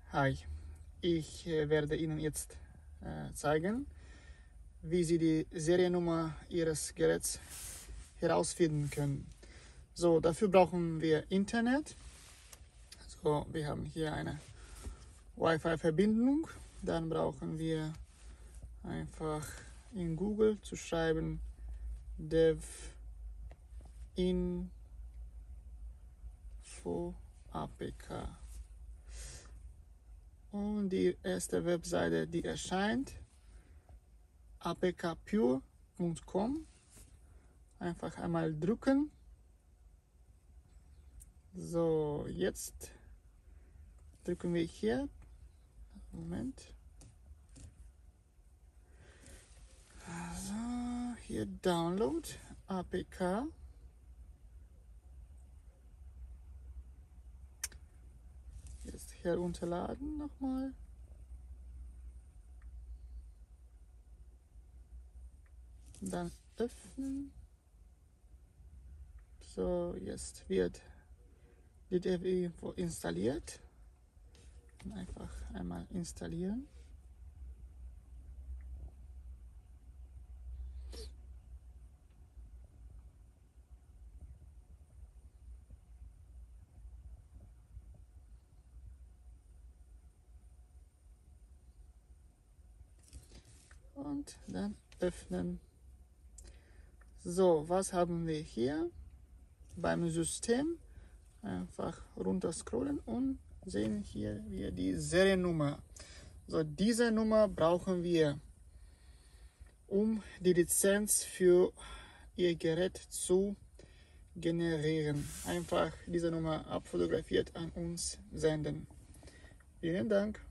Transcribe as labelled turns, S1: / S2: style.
S1: Hi, ich werde Ihnen jetzt zeigen, wie Sie die Seriennummer Ihres Geräts herausfinden können. So, dafür brauchen wir Internet. So, wir haben hier eine Wi-Fi-Verbindung. Dann brauchen wir einfach in Google zu schreiben dev-info APK. Und die erste Webseite, die erscheint, apkpure.com. Einfach einmal drücken. So, jetzt drücken wir hier. Moment. Also, hier Download APK. Jetzt hier runterladen nochmal. Dann öffnen. So, jetzt wird die Dev-Info installiert. Einfach einmal installieren. Und dann öffnen. So, was haben wir hier? Beim System einfach runter scrollen und sehen hier wir die Seriennummer. So, diese Nummer brauchen wir, um die Lizenz für Ihr Gerät zu generieren. Einfach diese Nummer abfotografiert an uns senden. Vielen Dank.